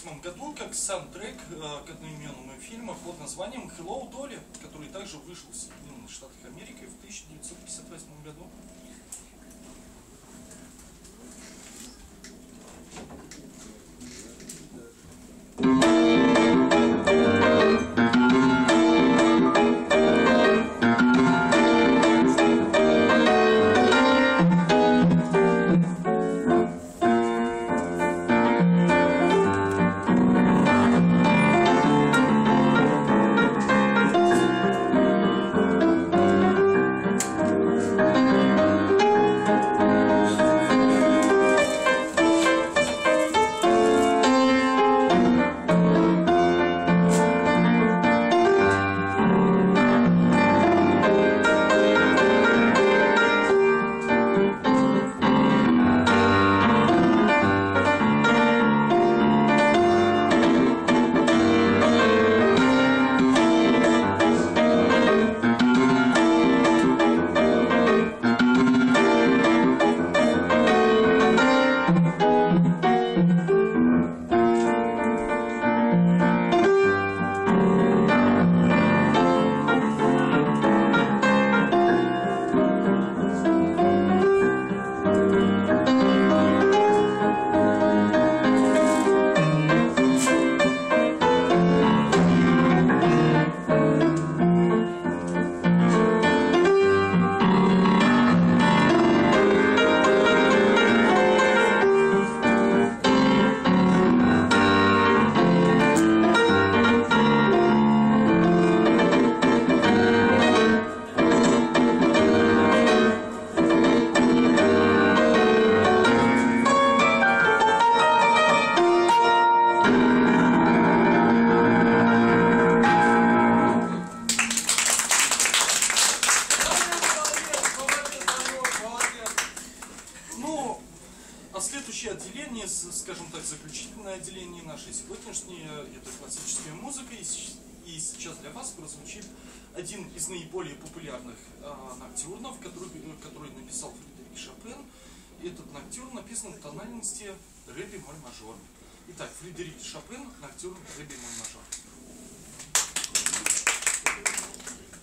1958 году как саундтрек к одноименному фильму под названием «Hello, Dolly», который также вышел в Соединенных Штатах Америки в 1958 году. Следующее отделение, скажем так, заключительное отделение нашей сегодняшней, это классическая музыка, и сейчас для вас прозвучит один из наиболее популярных ноктюрнов, который написал Фредерик Шопен. Этот ноктюрн написан в тональности ре бемоль мажор. Итак, Фредерик Шопен, ноктюрн ре бемоль мажор.